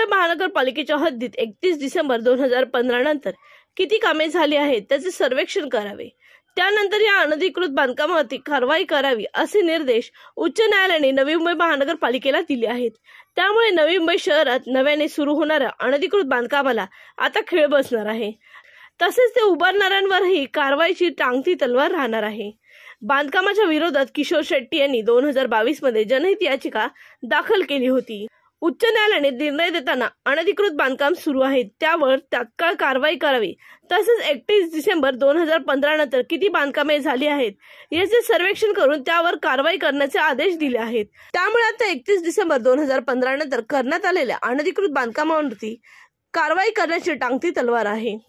महानगरपालिकेच्या हद्दीत 31 डिसेंबर 2015 नंतर किती कामे झाली आहेत त्याचे सर्वेक्षण करावे। त्यानंतर या अनधिकृत बांधकामावरती कारवाई करावी असे निर्देश उच्च न्यायालयाने नवी मुंबई महानगरपालिकेला दिले आहेत। त्यामुळे नवी मुंबई शहरात नव्याने सुरू होणाऱ्या अनधिकृत बांधकामाला आता खीळ बसणार आहे। तसेच ते उभारणाऱ्यांवरही कारवाईची टांगती तलवार राहणार आहे। बांधकामाच्या विरोधात किशोर शेट्टी यांनी 2022 मध्ये जनहित याचिका दाखल केली होती। उच्च न्यायालयाने निर्णय देताना अनधिकृत बांधकाम सुरू आहे त्यावर तात्काळ कारवाई करावी, तसेच 31 डिसेंबर 2015 नंतर किती बांधकामे झाली आहेत याचे सर्वेक्षण करून त्यावर कारवाई करण्याचे आदेश दिले आहेत। त्यामुळे आता 31 डिसेंबर 2015 नंतर करण्यात आलेल्या अनधिकृत बांधकामांवरती कारवाई करण्याची टांगती तलवार आहे।